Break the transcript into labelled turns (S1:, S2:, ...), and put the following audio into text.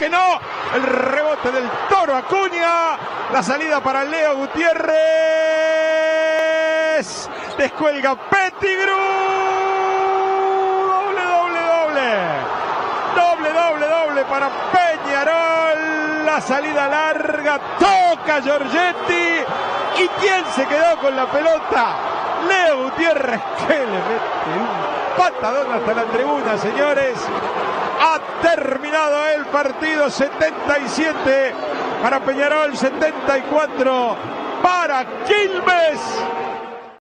S1: que no. El rebote del Toro Acuña. La salida para Leo Gutiérrez. Descuelga Pettigrew. Doble para Peñarol. La salida larga. Toca Giorgetti. ¿Y quién se quedó con la pelota? Leo Gutiérrez, que le mete un patadón hasta la tribuna, señores. Ha terminado el partido. 77 para Peñarol, 74 para Quilmes.